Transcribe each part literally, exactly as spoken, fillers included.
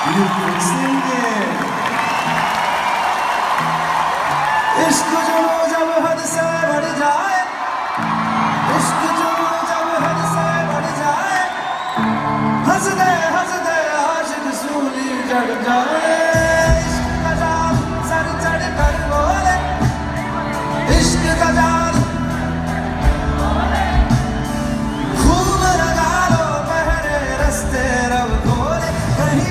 इश्क जो जब हद से बढ़ जाए, इश्क जो जब हद से बढ़ जाए, हंस दे हंस दे आशिक सूली चढ़ जाए। इश्क का जाल सर चढ़ कर बोले, इश्क का जाल खूब लगा लो पहरे रस्ते रब खोले। कहीं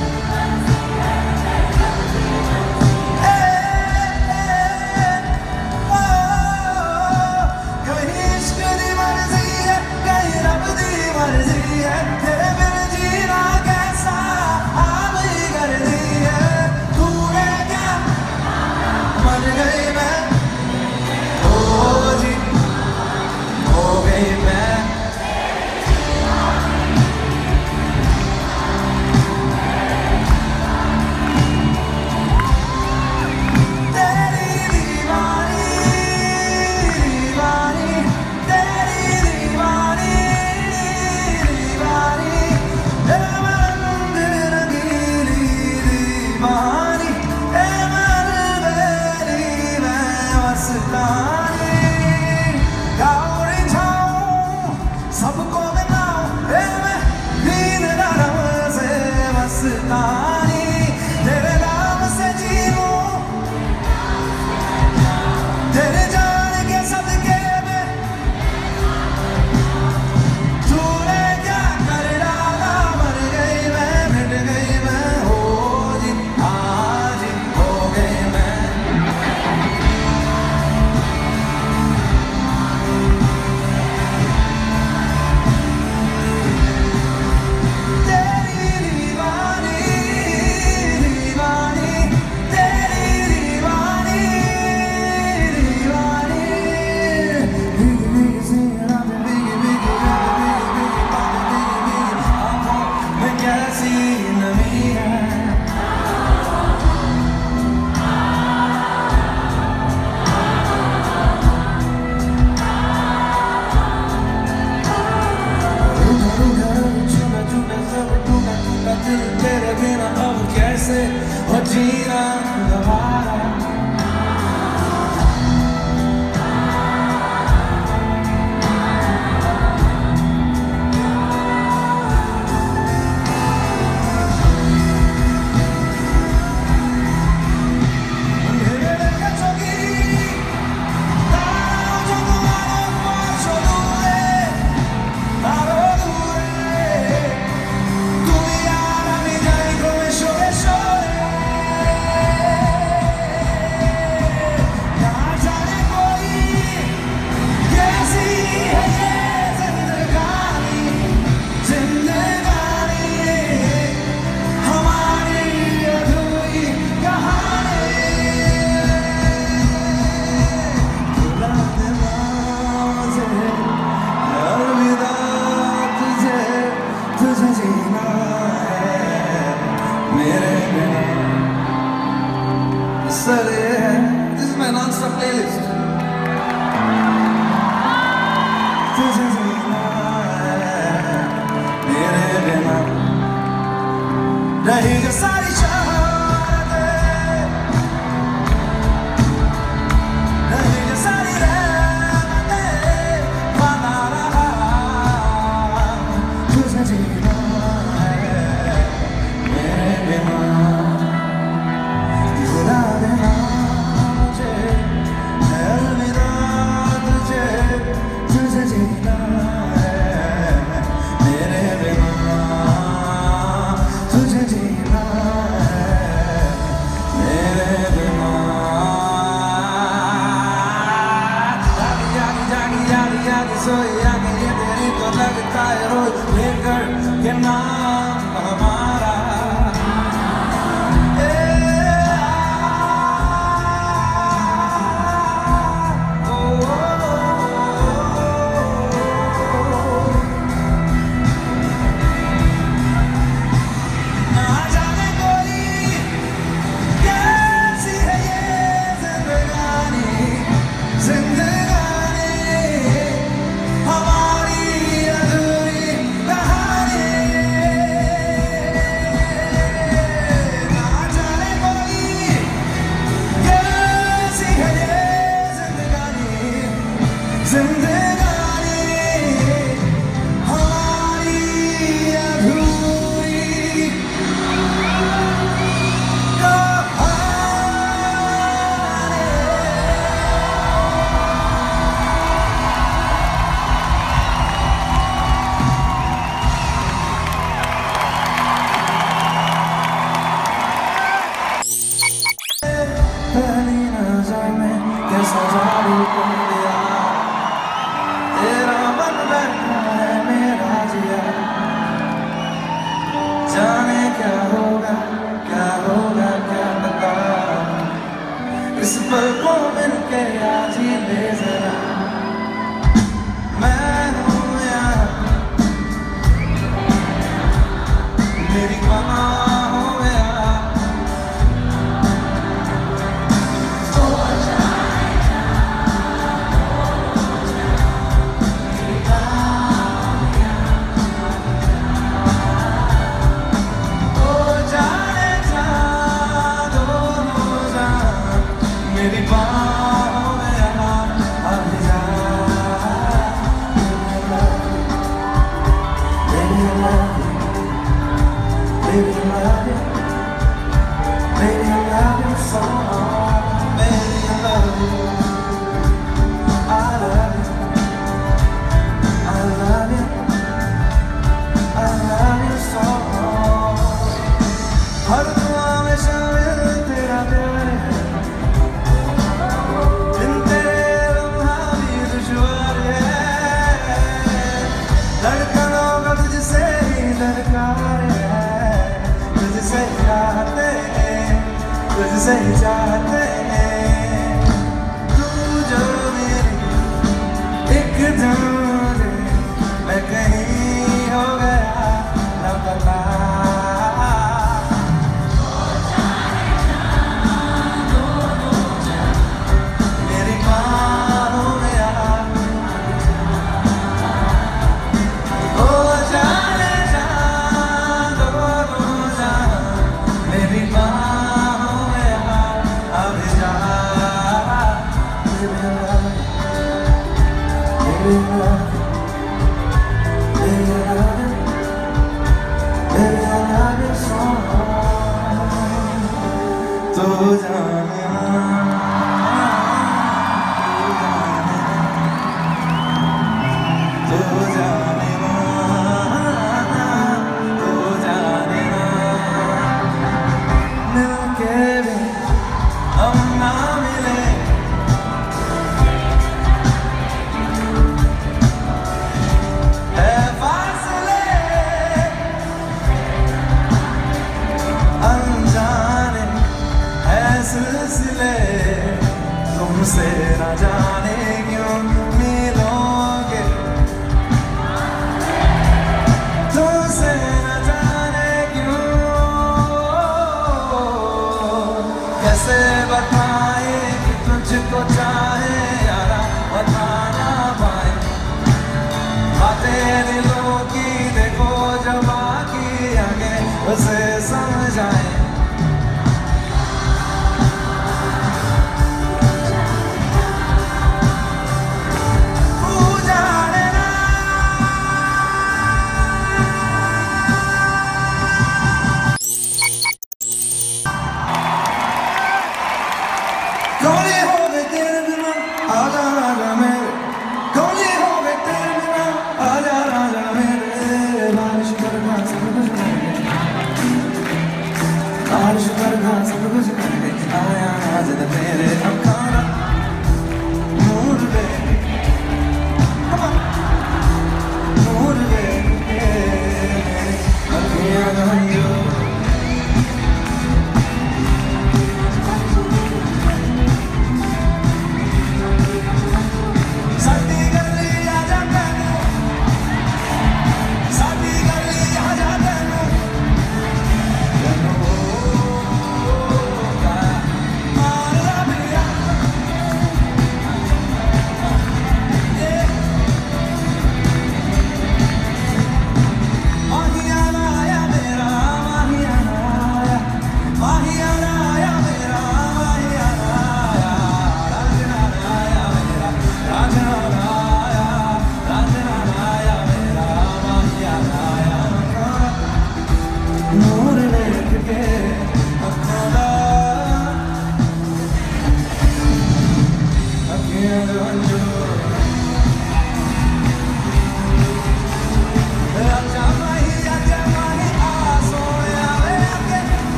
सबको बताओ मैं नींद नरम से मस्तानी, तेरे नाम से जीऊं, तेरे जान के सदके में तूने क्या कर डाला। मर गई मैं, मिट गई मैं, हो जी आज हो गई मैं। तेरे बिना अब कैसे हो जीना दोबारा। This is my non-stop playlist. तुझे जीना है मेरे बिना, रही जो सारी शहारतें, रही जो सारी रहमतें, वादा रहा तुझे जीना है मेरे बिना। सोई आगे ये तेरी तो लगता है रोज लेकर के नाम हमारा। जिंदगानी हमारी अधूरी मिलके आज ही ले जरा, मैं हूँ यहाँ मेरी बाहों में आ। ओ जाने जा, मेरी बाहों में आ। ओ जाने जा, दो हो जा, मेरी बाहों में आ, अभी जा। Baby, I love you. Baby, I love you. Baby, I love you so much. Baby, I love you. I love you. I love you. I love you so much. हर दुआ में शामिल तेरा प्यार है, बिन तेरे लम्हा भी दुश्वार है। धड़कनों का तुझसे ही दरकार है, तुझसे ही चाहते हैं, तुझसे ही चाहते हैं। तू जो मेरी एक दिन